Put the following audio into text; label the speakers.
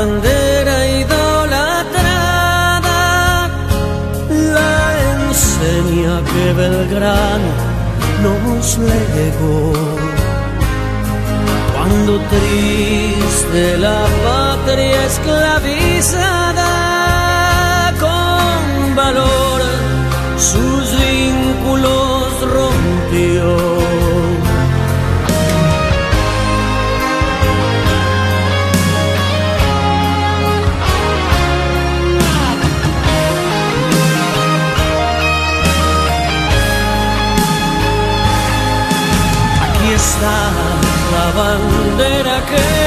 Speaker 1: bandera idolatrada, la enseña que Belgrano nos legó. Cuando triste la patria esclavizada, con valor sus vínculos rompió. Aquí está la bandera que